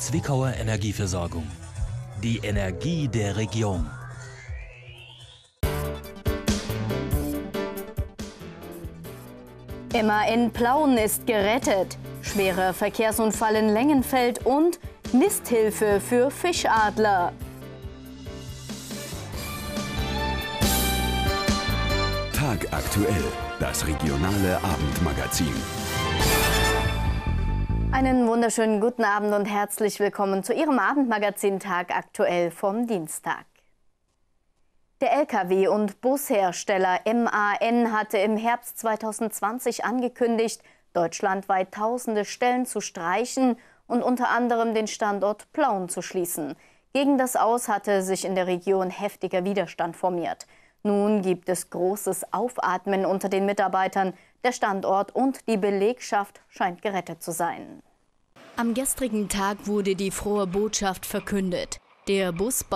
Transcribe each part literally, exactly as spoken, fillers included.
Zwickauer Energieversorgung. Die Energie der Region. M A N Plauen ist gerettet. Schwerer Verkehrsunfall in Lengenfeld und Nisthilfe für Fischadler. Tagaktuell, das regionale Abendmagazin. Einen wunderschönen guten Abend und herzlich willkommen zu Ihrem Abendmagazin Tagaktuell vom Dienstag. Der L K W- und Bushersteller M A N hatte im Herbst zweitausendzwanzig angekündigt, deutschlandweit tausende Stellen zu streichen und unter anderem den Standort Plauen zu schließen. Gegen das Aus hatte sich in der Region heftiger Widerstand formiert. Nun gibt es großes Aufatmen unter den Mitarbeitern. Der Standort und die Belegschaft scheint gerettet zu sein. Am gestrigen Tag wurde die frohe Botschaft verkündet. Der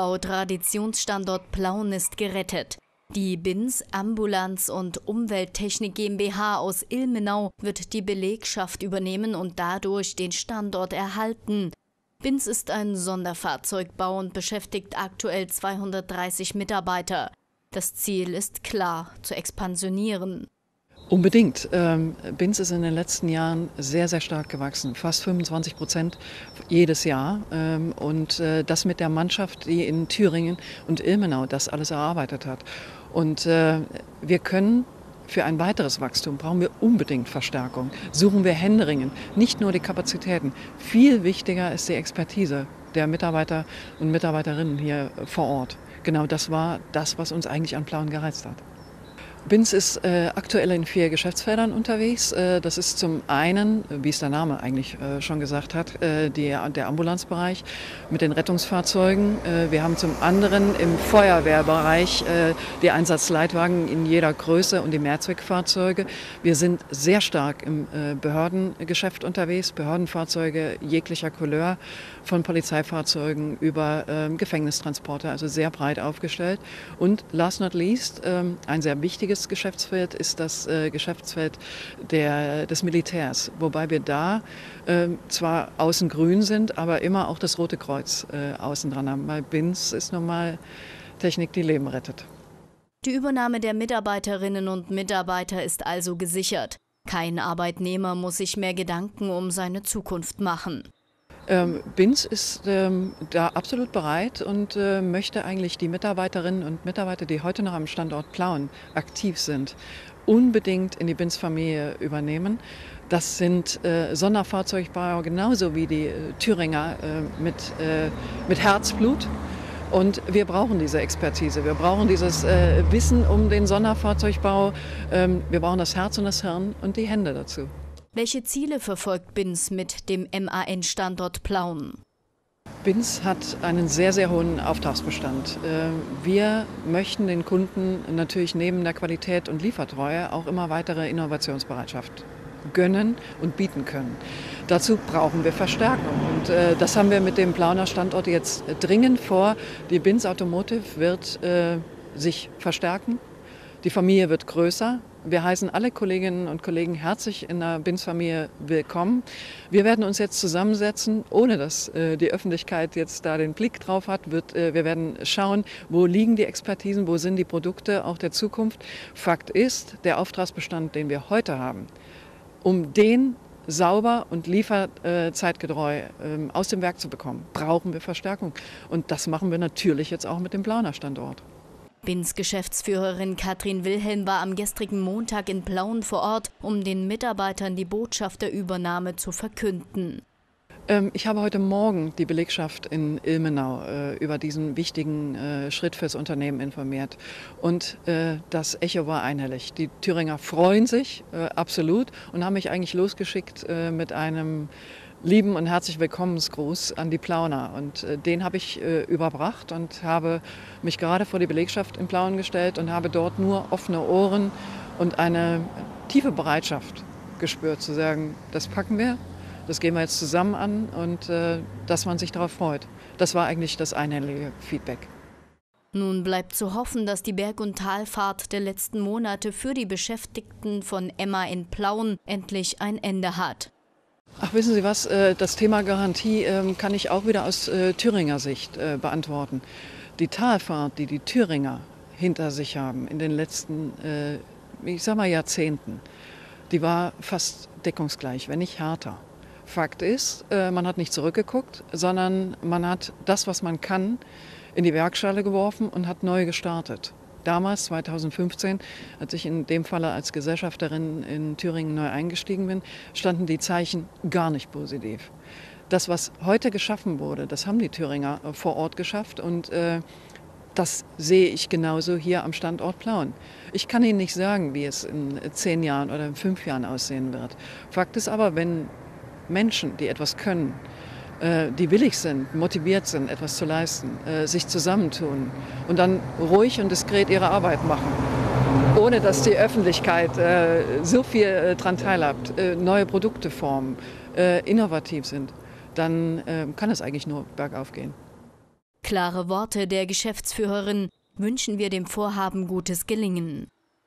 Busbau-Traditionsstandort Plauen ist gerettet. Die B I N S Ambulanz und Umwelttechnik GmbH aus Ilmenau wird die Belegschaft übernehmen und dadurch den Standort erhalten. B I N S ist ein Sonderfahrzeugbau und beschäftigt aktuell zweihundertdreißig Mitarbeiter. Das Ziel ist klar, zu expansionieren. Unbedingt. Ähm, B I N S ist in den letzten Jahren sehr, sehr stark gewachsen. Fast fünfundzwanzig Prozent jedes Jahr. Ähm, und äh, das mit der Mannschaft, die in Thüringen und Ilmenau das alles erarbeitet hat. Und äh, wir können für ein weiteres Wachstum, brauchen wir unbedingt Verstärkung. Suchen wir händeringend, nicht nur die Kapazitäten. Viel wichtiger ist die Expertise der Mitarbeiter und Mitarbeiterinnen hier vor Ort. Genau das war das, was uns eigentlich an Plauen gereizt hat. B I N S ist äh, aktuell in vier Geschäftsfeldern unterwegs. Äh, das ist zum einen, wie es der Name eigentlich äh, schon gesagt hat, äh, die, der Ambulanzbereich mit den Rettungsfahrzeugen. Äh, wir haben zum anderen im Feuerwehrbereich äh, die Einsatzleitwagen in jeder Größe und die Mehrzweckfahrzeuge. Wir sind sehr stark im äh, Behördengeschäft unterwegs, Behördenfahrzeuge jeglicher Couleur, von Polizeifahrzeugen über äh, Gefängnistransporter, also sehr breit aufgestellt. Und last not least, äh, ein sehr wichtiges Geschäftsfeld ist das äh, Geschäftsfeld der, des Militärs, wobei wir da äh, zwar außen grün sind, aber immer auch das Rote Kreuz äh, außen dran haben, weil B I N S ist nun mal Technik, die Leben rettet. Die Übernahme der Mitarbeiterinnen und Mitarbeiter ist also gesichert. Kein Arbeitnehmer muss sich mehr Gedanken um seine Zukunft machen. Ähm, B I N S ist ähm, da absolut bereit und äh, möchte eigentlich die Mitarbeiterinnen und Mitarbeiter, die heute noch am Standort Plauen aktiv sind, unbedingt in die B I N S-Familie übernehmen. Das sind äh, Sonderfahrzeugbauer genauso wie die äh, Thüringer äh, mit, äh, mit Herzblut. Und wir brauchen diese Expertise, wir brauchen dieses äh, Wissen um den Sonderfahrzeugbau, ähm, wir brauchen das Herz und das Hirn und die Hände dazu. Welche Ziele verfolgt B I N S mit dem M A N-Standort Plauen? B I N S hat einen sehr, sehr hohen Auftragsbestand. Wir möchten den Kunden natürlich neben der Qualität und Liefertreue auch immer weitere Innovationsbereitschaft gönnen und bieten können. Dazu brauchen wir Verstärkung und äh, das haben wir mit dem Plauener Standort jetzt dringend vor. Die B I N S Automotive wird äh, sich verstärken, die Familie wird größer. Wir heißen alle Kolleginnen und Kollegen herzlich in der B I N S-Familie willkommen. Wir werden uns jetzt zusammensetzen, ohne dass äh, die Öffentlichkeit jetzt da den Blick drauf hat. Wird, äh, wir werden schauen, wo liegen die Expertisen, wo sind die Produkte auch der Zukunft. Fakt ist, der Auftragsbestand, den wir heute haben, um den sauber und lieferzeitgetreu äh, aus dem Werk zu bekommen, brauchen wir Verstärkung. Und das machen wir natürlich jetzt auch mit dem Plauener Standort. B I N S-Geschäftsführerin Katrin Wilhelm war am gestrigen Montag in Plauen vor Ort, um den Mitarbeitern die Botschaft der Übernahme zu verkünden. Ähm, ich habe heute Morgen die Belegschaft in Ilmenau äh, über diesen wichtigen äh, Schritt fürs Unternehmen informiert. Und äh, das Echo war einhellig. Die Thüringer freuen sich äh, absolut und haben mich eigentlich losgeschickt äh, mit einem lieben und herzlich Willkommensgruß an die Plauner. Und äh, den habe ich äh, überbracht und habe mich gerade vor die Belegschaft in Plauen gestellt und habe dort nur offene Ohren und eine tiefe Bereitschaft gespürt, zu sagen, das packen wir, das gehen wir jetzt zusammen an und äh, dass man sich darauf freut. Das war eigentlich das einhellige Feedback. Nun bleibt zu hoffen, dass die Berg- und Talfahrt der letzten Monate für die Beschäftigten von M A N Plauen endlich ein Ende hat. Ach, wissen Sie was, das Thema Garantie kann ich auch wieder aus Thüringer Sicht beantworten. Die Talfahrt, die die Thüringer hinter sich haben in den letzten, ich sag mal, Jahrzehnten, die war fast deckungsgleich, wenn nicht härter. Fakt ist, man hat nicht zurückgeguckt, sondern man hat das, was man kann, in die Werkstatt geworfen und hat neu gestartet. Damals, zweitausendfünfzehn, als ich in dem Falle als Gesellschafterin in Thüringen neu eingestiegen bin, standen die Zeichen gar nicht positiv. Das, was heute geschaffen wurde, das haben die Thüringer vor Ort geschafft und äh, das sehe ich genauso hier am Standort Plauen. Ich kann Ihnen nicht sagen, wie es in zehn Jahren oder in fünf Jahren aussehen wird. Fakt ist aber, wenn Menschen, die etwas können, die willig sind, motiviert sind, etwas zu leisten, sich zusammentun und dann ruhig und diskret ihre Arbeit machen, ohne dass die Öffentlichkeit so viel daran teilhabt, neue Produkte formen, innovativ sind, dann kann es eigentlich nur bergauf gehen. Klare Worte der Geschäftsführerin, wünschen wir dem Vorhaben gutes Gelingen.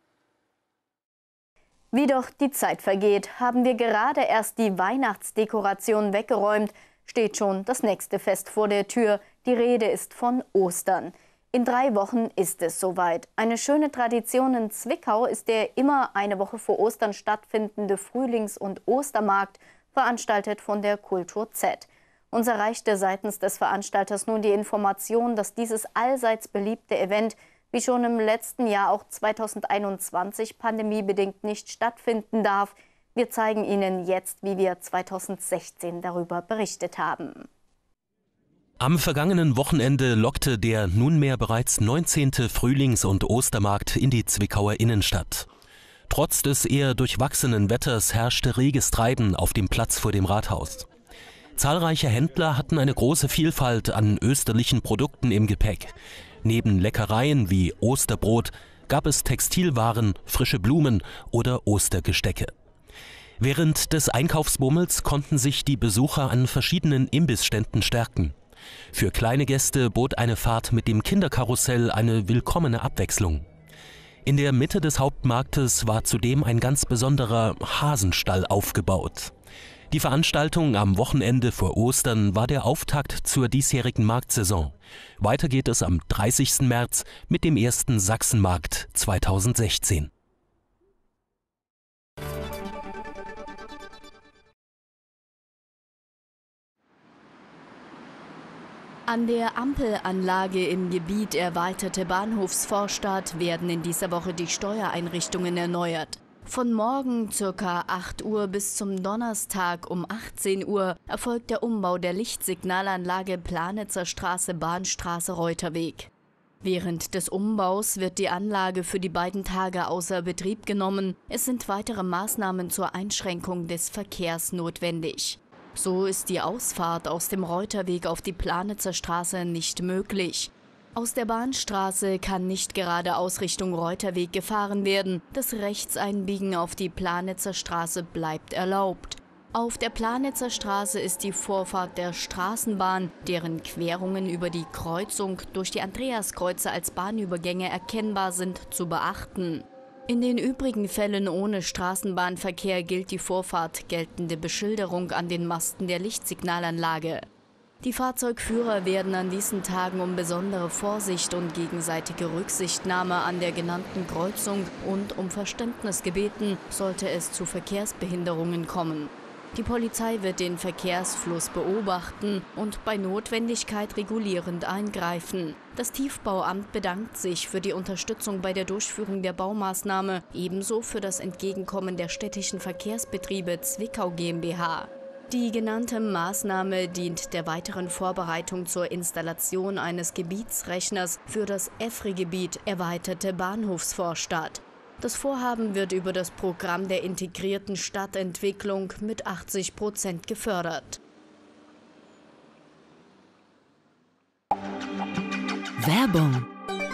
Wie doch die Zeit vergeht, haben wir gerade erst die Weihnachtsdekoration weggeräumt, steht schon das nächste Fest vor der Tür. Die Rede ist von Ostern. In drei Wochen ist es soweit. Eine schöne Tradition in Zwickau ist der immer eine Woche vor Ostern stattfindende Frühlings- und Ostermarkt, veranstaltet von der Kultur Z. Uns erreichte seitens des Veranstalters nun die Information, dass dieses allseits beliebte Event wie schon im letzten Jahr auch zweitausendeinundzwanzig pandemiebedingt nicht stattfinden darf. Wir zeigen Ihnen jetzt, wie wir zweitausendsechzehn darüber berichtet haben. Am vergangenen Wochenende lockte der nunmehr bereits neunzehnte Frühlings- und Ostermarkt in die Zwickauer Innenstadt. Trotz des eher durchwachsenen Wetters herrschte reges Treiben auf dem Platz vor dem Rathaus. Zahlreiche Händler hatten eine große Vielfalt an österlichen Produkten im Gepäck. Neben Leckereien wie Osterbrot gab es Textilwaren, frische Blumen oder Ostergestecke. Während des Einkaufsbummels konnten sich die Besucher an verschiedenen Imbissständen stärken. Für kleine Gäste bot eine Fahrt mit dem Kinderkarussell eine willkommene Abwechslung. In der Mitte des Hauptmarktes war zudem ein ganz besonderer Hasenstall aufgebaut. Die Veranstaltung am Wochenende vor Ostern war der Auftakt zur diesjährigen Marktsaison. Weiter geht es am dreißigsten März mit dem ersten Sachsenmarkt zweitausendsechzehn. An der Ampelanlage im Gebiet Erweiterte Bahnhofsvorstadt werden in dieser Woche die Steuereinrichtungen erneuert. Von morgen ca. acht Uhr bis zum Donnerstag um achtzehn Uhr erfolgt der Umbau der Lichtsignalanlage Planitzer Straße Bahnstraße Reuterweg. Während des Umbaus wird die Anlage für die beiden Tage außer Betrieb genommen. Es sind weitere Maßnahmen zur Einschränkung des Verkehrs notwendig. So ist die Ausfahrt aus dem Reuterweg auf die Planitzer Straße nicht möglich. Aus der Bahnstraße kann nicht geradeaus Richtung Reuterweg gefahren werden. Das Rechtseinbiegen auf die Planitzer Straße bleibt erlaubt. Auf der Planitzer Straße ist die Vorfahrt der Straßenbahn, deren Querungen über die Kreuzung durch die Andreaskreuze als Bahnübergänge erkennbar sind, zu beachten. In den übrigen Fällen ohne Straßenbahnverkehr gilt die Vorfahrt geltende Beschilderung an den Masten der Lichtsignalanlage. Die Fahrzeugführer werden an diesen Tagen um besondere Vorsicht und gegenseitige Rücksichtnahme an der genannten Kreuzung und um Verständnis gebeten, sollte es zu Verkehrsbehinderungen kommen. Die Polizei wird den Verkehrsfluss beobachten und bei Notwendigkeit regulierend eingreifen. Das Tiefbauamt bedankt sich für die Unterstützung bei der Durchführung der Baumaßnahme, ebenso für das Entgegenkommen der städtischen Verkehrsbetriebe Zwickau GmbH. Die genannte Maßnahme dient der weiteren Vorbereitung zur Installation eines Gebietsrechners für das E F R I-Gebiet Erweiterte Bahnhofsvorstadt. Das Vorhaben wird über das Programm der integrierten Stadtentwicklung mit achtzig Prozent gefördert. Werbung.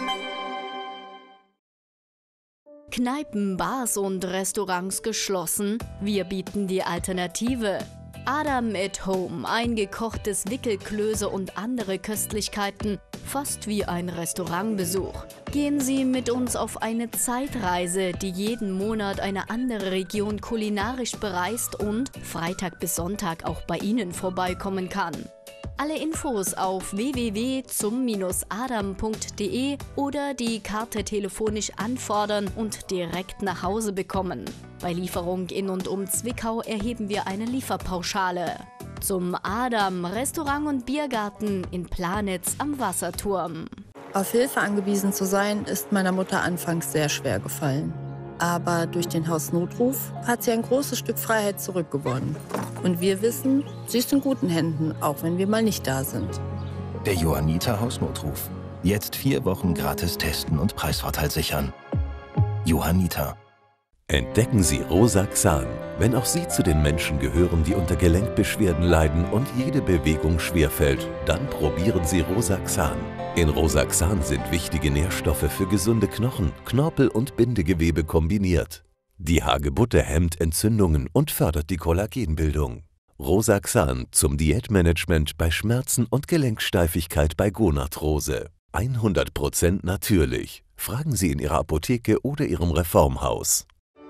Kneipen, Bars und Restaurants geschlossen? Wir bieten die Alternative. Adam at Home, eingekochtes Wickelklöße und andere Köstlichkeiten fast wie ein Restaurantbesuch. Gehen Sie mit uns auf eine Zeitreise, die jeden Monat eine andere Region kulinarisch bereist und Freitag bis Sonntag auch bei Ihnen vorbeikommen kann. Alle Infos auf w w w punkt zum Bindestrich adam punkt de oder die Karte telefonisch anfordern und direkt nach Hause bekommen. Bei Lieferung in und um Zwickau erheben wir eine Lieferpauschale. Zum Adam, Restaurant und Biergarten in Planitz am Wasserturm. Auf Hilfe angewiesen zu sein, ist meiner Mutter anfangs sehr schwer gefallen. Aber durch den Hausnotruf hat sie ein großes Stück Freiheit zurückgewonnen. Und wir wissen, sie ist in guten Händen, auch wenn wir mal nicht da sind. Der Johanniter Hausnotruf. Jetzt vier Wochen gratis testen und Preisvorteil sichern. Johanniter. Entdecken Sie Rosaxan. Wenn auch Sie zu den Menschen gehören, die unter Gelenkbeschwerden leiden und jede Bewegung schwerfällt, dann probieren Sie Rosaxan. In Rosaxan sind wichtige Nährstoffe für gesunde Knochen, Knorpel und Bindegewebe kombiniert. Die Hagebutte hemmt Entzündungen und fördert die Kollagenbildung. Rosaxan zum Diätmanagement bei Schmerzen und Gelenksteifigkeit bei Gonarthrose. hundert Prozent natürlich. Fragen Sie in Ihrer Apotheke oder Ihrem Reformhaus.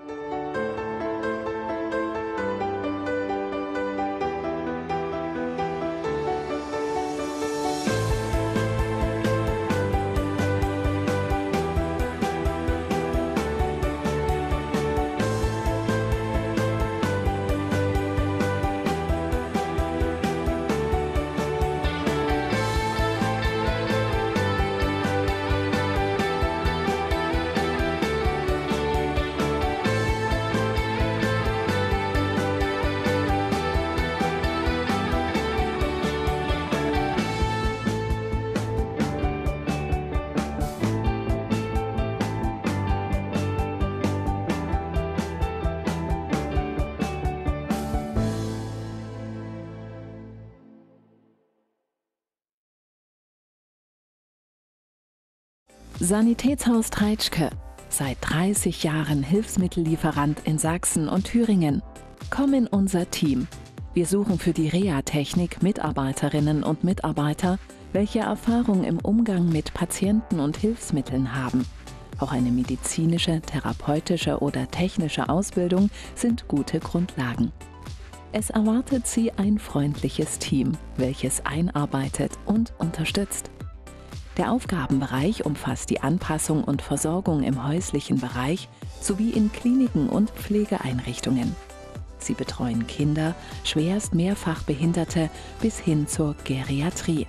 Sanitätshaus Treitschke. Seit dreißig Jahren Hilfsmittellieferant in Sachsen und Thüringen. Komm in unser Team. Wir suchen für die Reha-Technik Mitarbeiterinnen und Mitarbeiter, welche Erfahrung im Umgang mit Patienten und Hilfsmitteln haben. Auch eine medizinische, therapeutische oder technische Ausbildung sind gute Grundlagen. Es erwartet Sie ein freundliches Team, welches einarbeitet und unterstützt. Der Aufgabenbereich umfasst die Anpassung und Versorgung im häuslichen Bereich sowie in Kliniken und Pflegeeinrichtungen. Sie betreuen Kinder, schwerst Mehrfachbehinderte bis hin zur Geriatrie.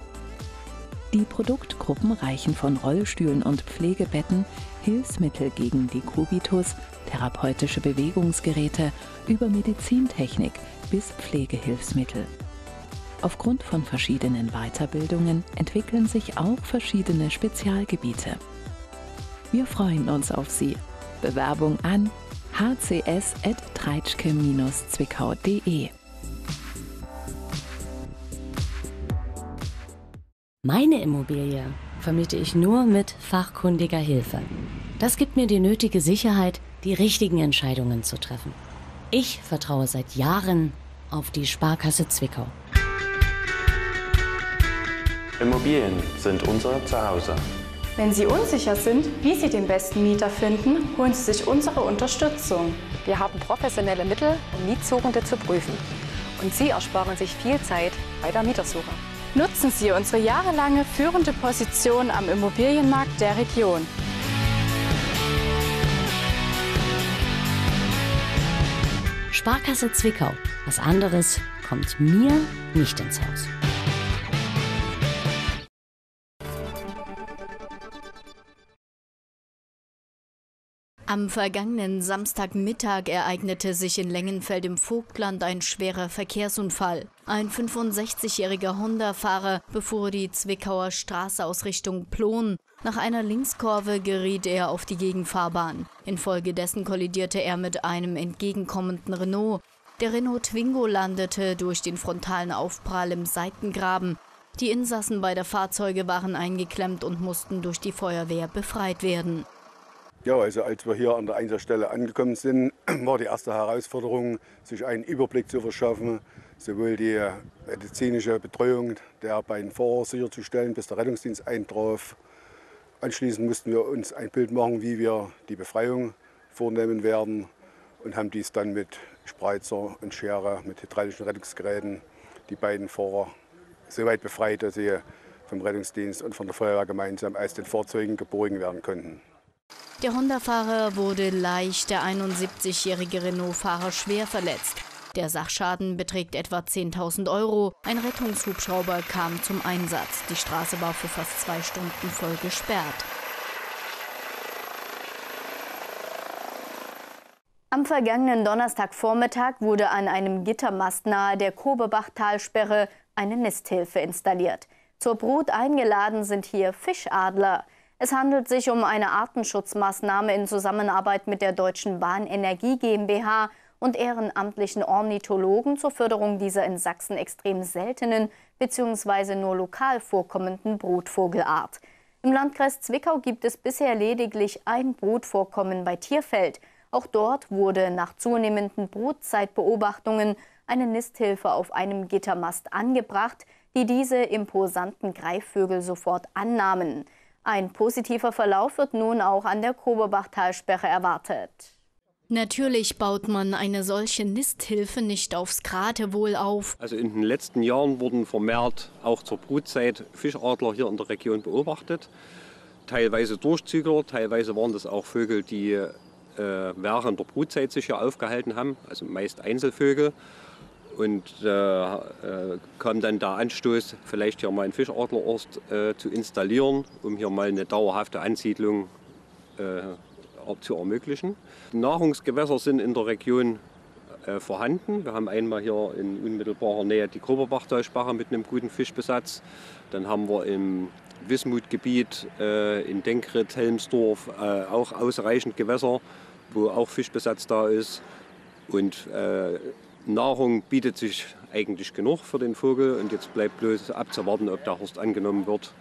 Die Produktgruppen reichen von Rollstühlen und Pflegebetten, Hilfsmittel gegen Dekubitus, therapeutische Bewegungsgeräte über Medizintechnik bis Pflegehilfsmittel. Aufgrund von verschiedenen Weiterbildungen entwickeln sich auch verschiedene Spezialgebiete. Wir freuen uns auf Sie. Bewerbung an h c s at treitschke Bindestrich zwickau punkt de. Meine Immobilie vermiete ich nur mit fachkundiger Hilfe. Das gibt mir die nötige Sicherheit, die richtigen Entscheidungen zu treffen. Ich vertraue seit Jahren auf die Sparkasse Zwickau. Immobilien sind unser Zuhause. Wenn Sie unsicher sind, wie Sie den besten Mieter finden, holen Sie sich unsere Unterstützung. Wir haben professionelle Mittel, um Mietsuchende zu prüfen. Und Sie ersparen sich viel Zeit bei der Mietersuche. Nutzen Sie unsere jahrelange führende Position am Immobilienmarkt der Region. Sparkasse Zwickau. Was anderes kommt mir nicht ins Haus. Am vergangenen Samstagmittag ereignete sich in Lengenfeld im Vogtland ein schwerer Verkehrsunfall. Ein fünfundsechzigjähriger Honda-Fahrer befuhr die Zwickauer Straße aus Richtung Plon. Nach einer Linkskurve geriet er auf die Gegenfahrbahn. Infolgedessen kollidierte er mit einem entgegenkommenden Renault. Der Renault Twingo landete durch den frontalen Aufprall im Seitengraben. Die Insassen beider Fahrzeuge waren eingeklemmt und mussten durch die Feuerwehr befreit werden. Ja, also als wir hier an der Einsatzstelle angekommen sind, war die erste Herausforderung, sich einen Überblick zu verschaffen, sowohl die medizinische Betreuung der beiden Fahrer sicherzustellen, bis der Rettungsdienst eintraf. Anschließend mussten wir uns ein Bild machen, wie wir die Befreiung vornehmen werden und haben dies dann mit Spreizer und Schere, mit hydraulischen Rettungsgeräten die beiden Fahrer so weit befreit, dass sie vom Rettungsdienst und von der Feuerwehr gemeinsam aus den Fahrzeugen geborgen werden konnten. Der Honda-Fahrer wurde leicht, der einundsiebzigjährige Renault-Fahrer schwer verletzt. Der Sachschaden beträgt etwa zehntausend Euro. Ein Rettungshubschrauber kam zum Einsatz. Die Straße war für fast zwei Stunden voll gesperrt. Am vergangenen Donnerstagvormittag wurde an einem Gittermast nahe der Kobebachtalsperre eine Nisthilfe installiert. Zur Brut eingeladen sind hier Fischadler. Es handelt sich um eine Artenschutzmaßnahme in Zusammenarbeit mit der Deutschen Bahn Energie GmbH und ehrenamtlichen Ornithologen zur Förderung dieser in Sachsen extrem seltenen bzw. nur lokal vorkommenden Brutvogelart. Im Landkreis Zwickau gibt es bisher lediglich ein Brutvorkommen bei Tierfeld. Auch dort wurde nach zunehmenden Brutzeitbeobachtungen eine Nisthilfe auf einem Gittermast angebracht, die diese imposanten Greifvögel sofort annahmen. Ein positiver Verlauf wird nun auch an der Kobebachtalsperre erwartet. Natürlich baut man eine solche Nisthilfe nicht aufs Geratewohl auf. Also in den letzten Jahren wurden vermehrt auch zur Brutzeit Fischadler hier in der Region beobachtet. Teilweise Durchzügler, teilweise waren das auch Vögel, die äh, während der Brutzeit sich hier aufgehalten haben, also meist Einzelvögel. Und äh, äh, kam dann der Anstoß, vielleicht hier mal einen Fischadlerort äh, zu installieren, um hier mal eine dauerhafte Ansiedlung äh, zu ermöglichen. Nahrungsgewässer sind in der Region äh, vorhanden. Wir haben einmal hier in unmittelbarer Nähe die Kobebachtalsperre mit einem guten Fischbesatz. Dann haben wir im Wismutgebiet äh, in Denkrit, Helmsdorf äh, auch ausreichend Gewässer, wo auch Fischbesatz da ist. Und äh, Nahrung bietet sich eigentlich genug für den Vogel und jetzt bleibt bloß abzuwarten, ob der Horst angenommen wird.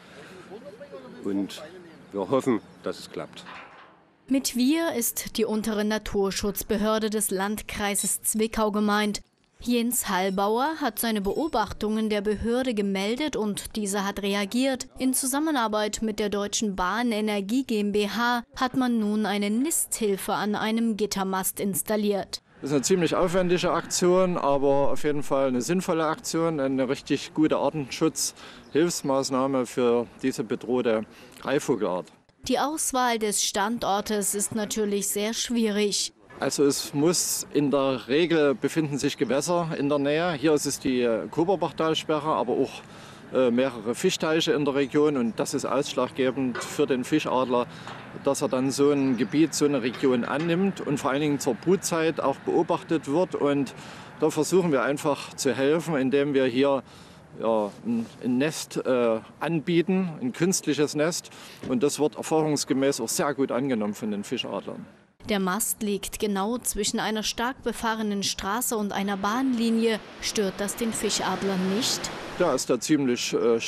Und wir hoffen, dass es klappt. Mit wir ist die untere Naturschutzbehörde des Landkreises Zwickau gemeint. Jens Hallbauer hat seine Beobachtungen der Behörde gemeldet und diese hat reagiert. In Zusammenarbeit mit der Deutschen Bahn Energie GmbH hat man nun eine Nisthilfe an einem Gittermast installiert. Das ist eine ziemlich aufwendige Aktion, aber auf jeden Fall eine sinnvolle Aktion, eine richtig gute Artenschutzhilfsmaßnahme für diese bedrohte Greifvogelart. Die Auswahl des Standortes ist natürlich sehr schwierig. Also es muss in der Regel befinden sich Gewässer in der Nähe. Hier ist es die Kobebachtalsperre, aber auch äh, mehrere Fischteiche in der Region. Und das ist ausschlaggebend für den Fischadler, dass er dann so ein Gebiet, so eine Region annimmt und vor allen Dingen zur Brutzeit auch beobachtet wird. Und da versuchen wir einfach zu helfen, indem wir hier ja, ein, ein Nest äh, anbieten, ein künstliches Nest. Und das wird erfahrungsgemäß auch sehr gut angenommen von den Fischadlern. Der Mast liegt genau zwischen einer stark befahrenen Straße und einer Bahnlinie. Stört das den Fischadler nicht? Da ist er ziemlich äh,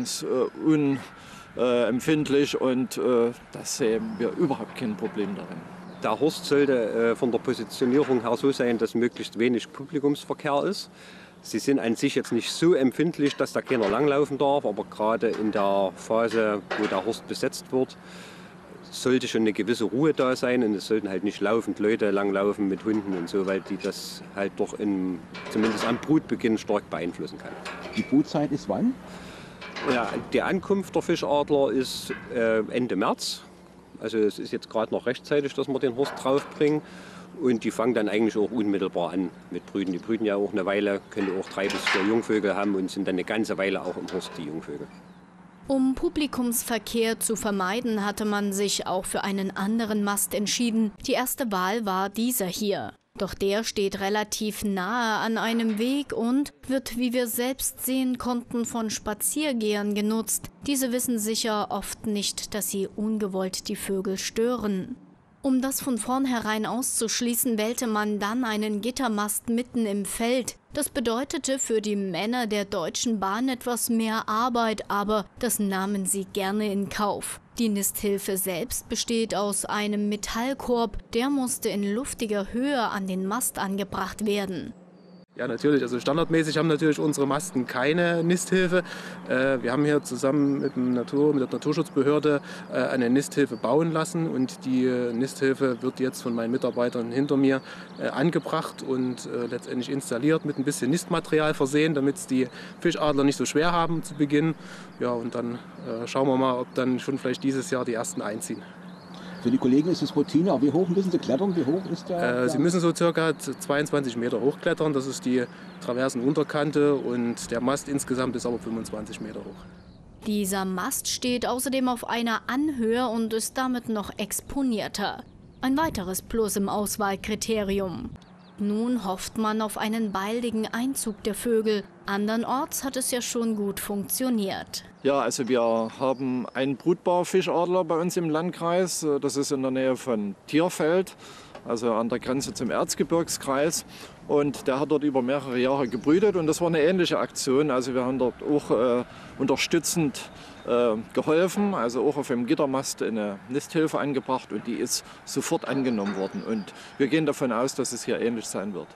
störungsunempfindlich und äh, da sehen wir überhaupt kein Problem darin. Der Horst sollte äh, von der Positionierung her so sein, dass möglichst wenig Publikumsverkehr ist. Sie sind an sich jetzt nicht so empfindlich, dass da keiner langlaufen darf, aber gerade in der Phase, wo der Horst besetzt wird, sollte schon eine gewisse Ruhe da sein und es sollten halt nicht laufend Leute langlaufen mit Hunden und so, weil die das halt doch in, zumindest am Brutbeginn stark beeinflussen kann. Die Brutzeit ist wann? Ja, die Ankunft der Fischadler ist äh, Ende März. Also es ist jetzt gerade noch rechtzeitig, dass wir den Horst draufbringen. Und die fangen dann eigentlich auch unmittelbar an mit Brüten. Die brüten ja auch eine Weile, können auch drei bis vier Jungvögel haben und sind dann eine ganze Weile auch im Horst, die Jungvögel. Um Publikumsverkehr zu vermeiden, hatte man sich auch für einen anderen Mast entschieden. Die erste Wahl war dieser hier. Doch der steht relativ nahe an einem Weg und wird, wie wir selbst sehen konnten, von Spaziergehern genutzt. Diese wissen sicher oft nicht, dass sie ungewollt die Vögel stören. Um das von vornherein auszuschließen, wählte man dann einen Gittermast mitten im Feld. Das bedeutete für die Männer der Deutschen Bahn etwas mehr Arbeit, aber das nahmen sie gerne in Kauf. Die Nisthilfe selbst besteht aus einem Metallkorb, der musste in luftiger Höhe an den Mast angebracht werden. Ja, natürlich. Also standardmäßig haben natürlich unsere Masten keine Nisthilfe. Wir haben hier zusammen mit, dem Natur, mit der Naturschutzbehörde eine Nisthilfe bauen lassen und die Nisthilfe wird jetzt von meinen Mitarbeitern hinter mir angebracht und letztendlich installiert, mit ein bisschen Nistmaterial versehen, damit es die Fischadler nicht so schwer haben zu Beginn. Ja, und dann schauen wir mal, ob dann schon vielleicht dieses Jahr die ersten einziehen. Für die Kollegen ist es Routine, aber wie hoch müssen sie klettern? Wie hoch ist der? Äh, sie müssen so circa zweiundzwanzig Meter hochklettern, das ist die Traversenunterkante und der Mast insgesamt ist aber fünfundzwanzig Meter hoch. Dieser Mast steht außerdem auf einer Anhöhe und ist damit noch exponierter. Ein weiteres Plus im Auswahlkriterium. Nun hofft man auf einen baldigen Einzug der Vögel. Andernorts hat es ja schon gut funktioniert. Ja, also wir haben einen Brutbarfischadler bei uns im Landkreis. Das ist in der Nähe von Tierfeld, also an der Grenze zum Erzgebirgskreis. Und der hat dort über mehrere Jahre gebrütet und das war eine ähnliche Aktion. Also wir haben dort auch äh, unterstützend äh, geholfen, also auch auf dem Gittermast eine Nisthilfe angebracht und die ist sofort angenommen worden. Und wir gehen davon aus, dass es hier ähnlich sein wird.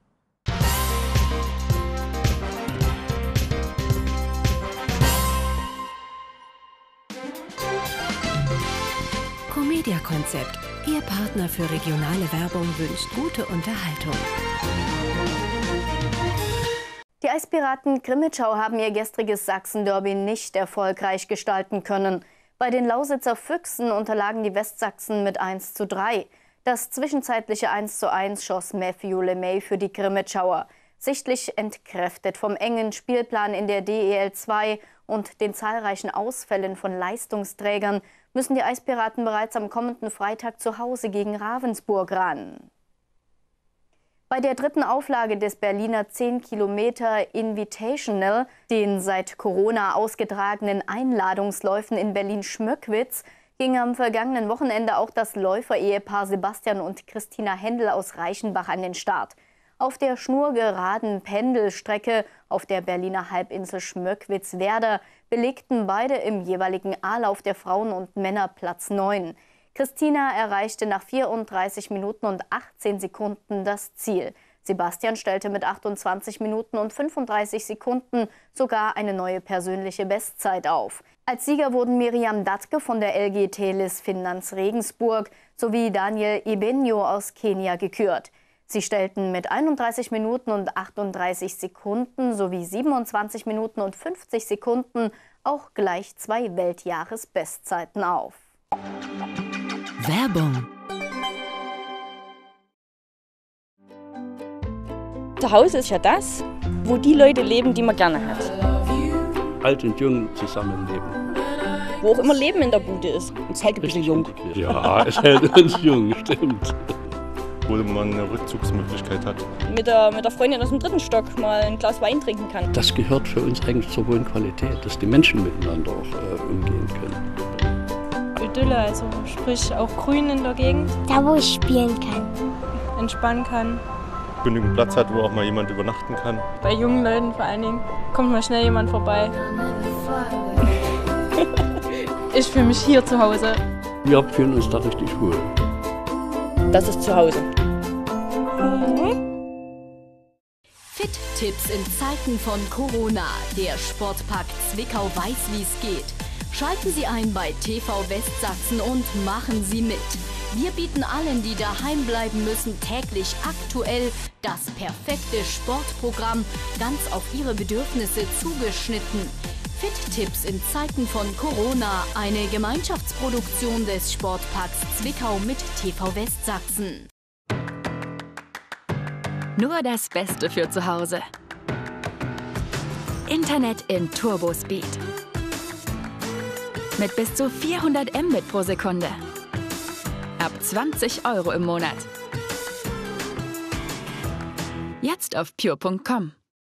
Comedia-Konzept. Ihr Partner für regionale Werbung wünscht gute Unterhaltung. Die Eispiraten Crimmitschau haben ihr gestriges Sachsen-Derby nicht erfolgreich gestalten können. Bei den Lausitzer Füchsen unterlagen die Westsachsen mit eins zu drei. Das zwischenzeitliche eins zu eins schoss Matthew LeMay für die Crimmitschauer. Sichtlich entkräftet vom engen Spielplan in der D E L zwei und den zahlreichen Ausfällen von Leistungsträgern müssen die Eispiraten bereits am kommenden Freitag zu Hause gegen Ravensburg ran. Bei der dritten Auflage des Berliner zehn Kilometer Invitational, den seit Corona ausgetragenen Einladungsläufen in Berlin-Schmöckwitz, ging am vergangenen Wochenende auch das Läufer-Ehepaar Sebastian und Christina Händel aus Reichenbach an den Start. Auf der schnurgeraden Pendelstrecke auf der Berliner Halbinsel Schmöckwitz-Werder belegten beide im jeweiligen A-Lauf der Frauen und Männer Platz neun. Christina erreichte nach vierunddreißig Minuten und achtzehn Sekunden das Ziel. Sebastian stellte mit achtundzwanzig Minuten und fünfunddreißig Sekunden sogar eine neue persönliche Bestzeit auf. Als Sieger wurden Miriam Datke von der L G Telis Finnlands Regensburg sowie Daniel Ibenyo aus Kenia gekürt. Sie stellten mit einunddreißig Minuten und achtunddreißig Sekunden sowie siebenundzwanzig Minuten und fünfzig Sekunden auch gleich zwei Weltjahresbestzeiten auf. Werbung. Zuhause ist ja das, wo die Leute leben, die man gerne hat. Alt und jung zusammenleben. Wo auch immer Leben in der Bude ist. Es hält ein bisschen jung. Ja, es hält uns jung, stimmt. Wo man eine Rückzugsmöglichkeit hat. Mit der, mit der Freundin aus dem dritten Stock mal ein Glas Wein trinken kann. Das gehört für uns eigentlich zur Wohnqualität, dass die Menschen miteinander auch äh, umgehen können. Idylle, also sprich auch Grün in der Gegend. Da, wo ich spielen kann. Entspannen kann. Genügend Platz hat, wo auch mal jemand übernachten kann. Bei jungen Leuten vor allen Dingen kommt mal schnell jemand vorbei. Ich fühle mich hier zu Hause. Wir fühlen uns da richtig wohl. Das ist zu Hause. Fit-Tipps in Zeiten von Corona. Der Sportpark Zwickau weiß, wie es geht. Schalten Sie ein bei T V Westsachsen und machen Sie mit. Wir bieten allen, die daheim bleiben müssen, täglich aktuell das perfekte Sportprogramm, ganz auf Ihre Bedürfnisse zugeschnitten. Fit-Tipps in Zeiten von Corona, eine Gemeinschaftsproduktion des Sportparks Zwickau mit T V Westsachsen. Nur das Beste für zu Hause. Internet in Turbospeed. Mit bis zu vierhundert Mbit pro Sekunde. Ab zwanzig Euro im Monat. Jetzt auf pure punkt com.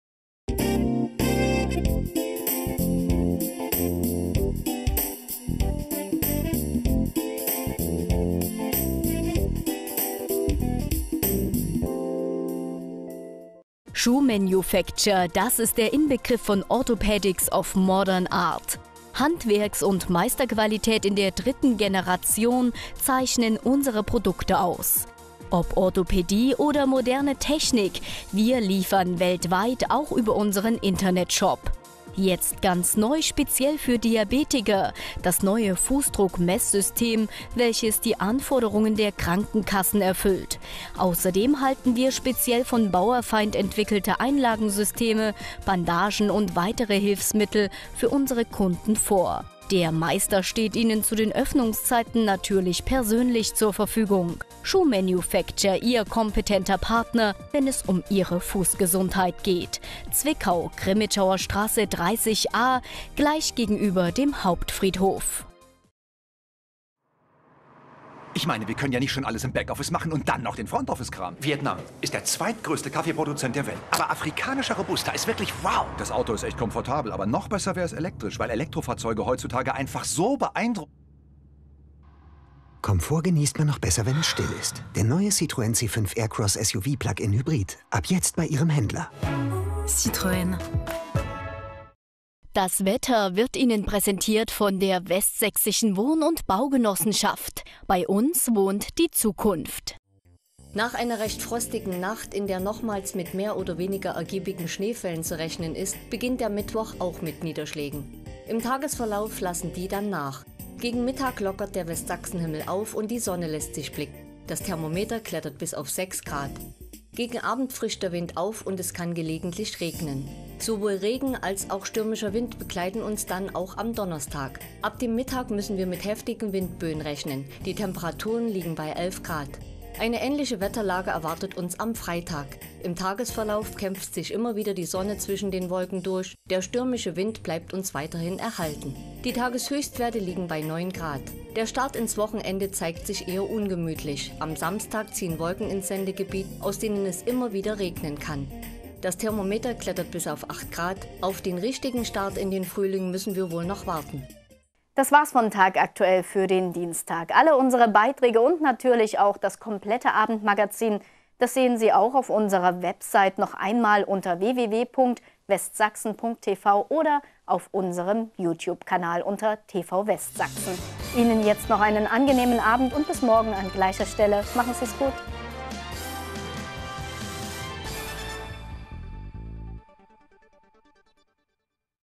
Shoe Manufacture, das ist der Inbegriff von Orthopedics of Modern Art. Handwerks- und Meisterqualität in der dritten Generation zeichnen unsere Produkte aus. Ob Orthopädie oder moderne Technik, wir liefern weltweit auch über unseren Internetshop. Jetzt ganz neu speziell für Diabetiker, das neue Fußdruck-Messsystem, welches die Anforderungen der Krankenkassen erfüllt. Außerdem halten wir speziell von Bauerfeind entwickelte Einlagensysteme, Bandagen und weitere Hilfsmittel für unsere Kunden vor. Der Meister steht Ihnen zu den Öffnungszeiten natürlich persönlich zur Verfügung. Schuhmanufacture, Ihr kompetenter Partner, wenn es um Ihre Fußgesundheit geht. Zwickau, Grimmitschauer Straße dreißig a, gleich gegenüber dem Hauptfriedhof. Ich meine, wir können ja nicht schon alles im Backoffice machen und dann noch den Front-Office-Kram. Vietnam ist der zweitgrößte Kaffeeproduzent der Welt. Aber afrikanischer Robusta ist wirklich wow. Das Auto ist echt komfortabel, aber noch besser wäre es elektrisch, weil Elektrofahrzeuge heutzutage einfach so beeindruckend. Komfort genießt man noch besser, wenn es still ist. Der neue Citroën C fünf Aircross S U V Plug-in Hybrid. Ab jetzt bei Ihrem Händler. Citroën. Das Wetter wird Ihnen präsentiert von der Westsächsischen Wohn- und Baugenossenschaft. Bei uns wohnt die Zukunft. Nach einer recht frostigen Nacht, in der nochmals mit mehr oder weniger ergiebigen Schneefällen zu rechnen ist, beginnt der Mittwoch auch mit Niederschlägen. Im Tagesverlauf lassen die dann nach. Gegen Mittag lockert der Westsachsenhimmel auf und die Sonne lässt sich blicken. Das Thermometer klettert bis auf sechs Grad. Gegen Abend frischt der Wind auf und es kann gelegentlich regnen. Sowohl Regen als auch stürmischer Wind begleiten uns dann auch am Donnerstag. Ab dem Mittag müssen wir mit heftigen Windböen rechnen. Die Temperaturen liegen bei elf Grad. Eine ähnliche Wetterlage erwartet uns am Freitag. Im Tagesverlauf kämpft sich immer wieder die Sonne zwischen den Wolken durch. Der stürmische Wind bleibt uns weiterhin erhalten. Die Tageshöchstwerte liegen bei neun Grad. Der Start ins Wochenende zeigt sich eher ungemütlich. Am Samstag ziehen Wolken ins Sendegebiet, aus denen es immer wieder regnen kann. Das Thermometer klettert bis auf acht Grad. Auf den richtigen Start in den Frühling müssen wir wohl noch warten. Das war's von Tag aktuell für den Dienstag. Alle unsere Beiträge und natürlich auch das komplette Abendmagazin, das sehen Sie auch auf unserer Website noch einmal unter w w w punkt westsachsen punkt t v oder auf unserem YouTube-Kanal unter T V Westsachsen. Ihnen jetzt noch einen angenehmen Abend und bis morgen an gleicher Stelle. Machen Sie es gut.